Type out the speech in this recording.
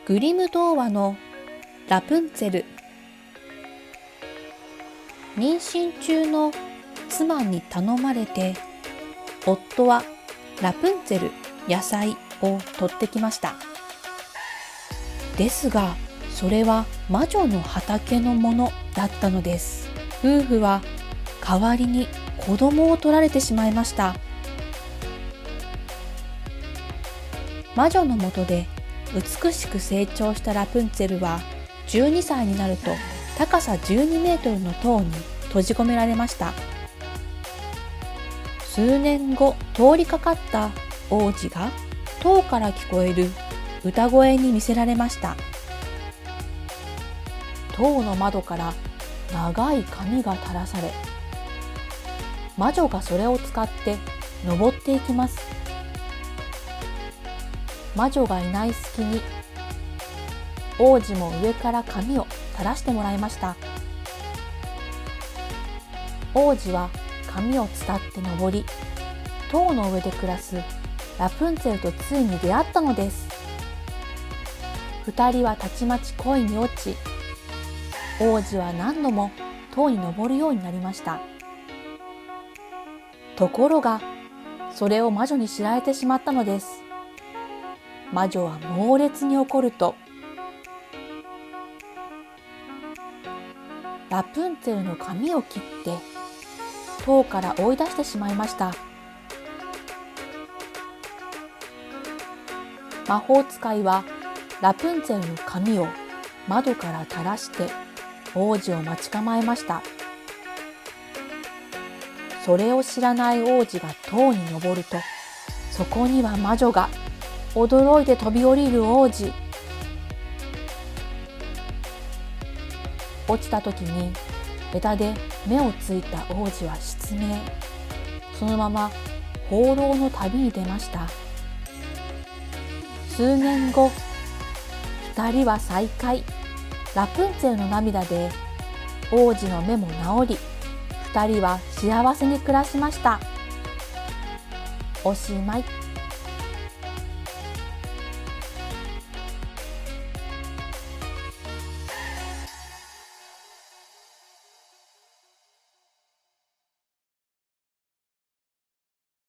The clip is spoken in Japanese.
グリム童話のラプンツェル。妊娠中の妻に頼まれて、夫はラプンツェル野菜を取ってきました。ですが、それは魔女の畑のものだったのです。夫婦は代わりに子供を取られてしまいました。魔女のもとで美しく成長したラプンツェルは12歳になると高さ12メートルの塔に閉じ込められました。数年後、通りかかった王子が塔から聞こえる歌声に魅せられました。塔の窓から長い髪が垂らされ、魔女がそれを使って登っていきます。魔女がいない隙に王子も上から髪を垂らしてもらいました。王子は髪を伝って登り、塔の上で暮らすラプンツェルとついに出会ったのです。二人はたちまち恋に落ち、王子は何度も塔に登るようになりました。ところが、それを魔女に知られてしまったのです。魔女は猛烈に怒ると、ラプンツェルの髪を切って塔から追い出してしまいました。魔法使いはラプンツェルの髪を窓から垂らして王子を待ち構えました。それを知らない王子が塔に登ると、そこには魔女が。驚いて飛び降りる王子。落ちた時に枝で目をついた王子は失明。そのまま放浪の旅に出ました。数年後、二人は再会。ラプンツェルの涙で王子の目も治り、二人は幸せに暮らしました。おしまい。